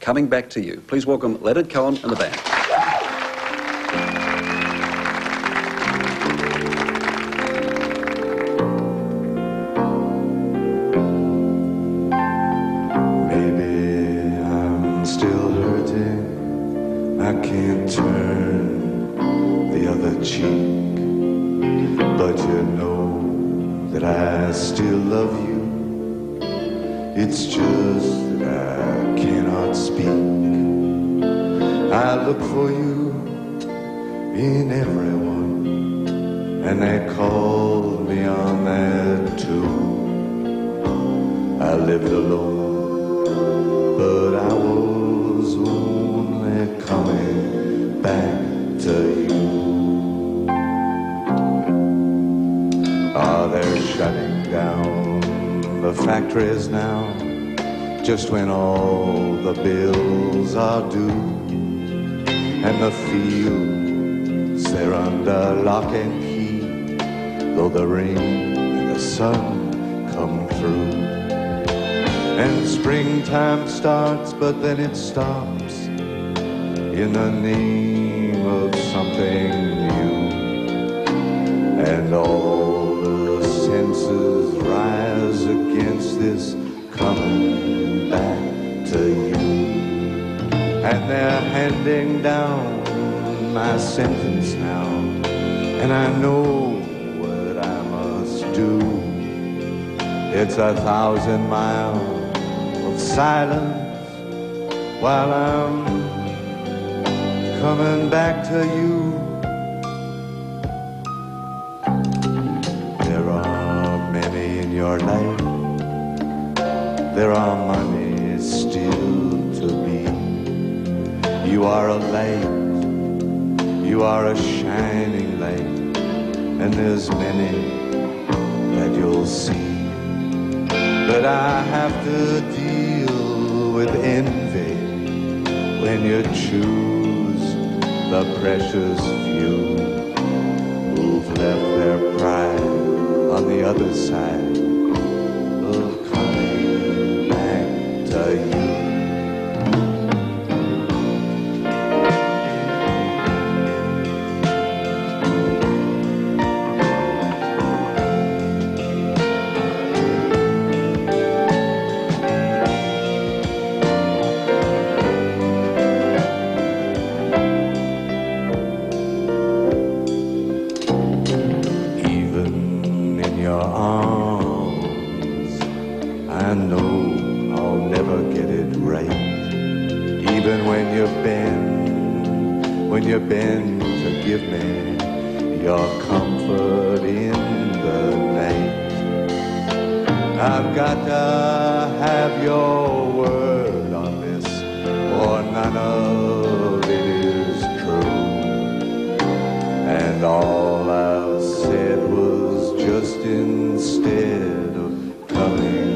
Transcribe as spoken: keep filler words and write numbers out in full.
Coming Back to You. Please welcome Leonard Cohen and the band. Maybe I'm still hurting. I can't turn the other cheek. But you know that I still love you. It's just that I cannot speak. I look for you in everyone, and they call me on that too. I lived alone, but I was only coming back to you. Ah, they're shutting down the factories now, just when all the bills are due, and the fields, they're under lock and key, though the rain and the sun come through. And springtime starts, but then it stops in the name of something new, and all the senses rise against this coming back to you. And they're handing down my sentence now, and I know what I must do. It's a thousand miles of silence while I'm coming back to you. There are many in your life, there are money still to be. You are a light, you are a shining light, and there's many that you'll see. But I have to deal with envy when you choose the precious few who've left their pride on the other side of coming back to you. Your arms, I know I'll never get it right. Even when you bend, when you bend to give me your comfort in the night. I've got to have your word on this, or none of it is true. And all I've said was just instead of coming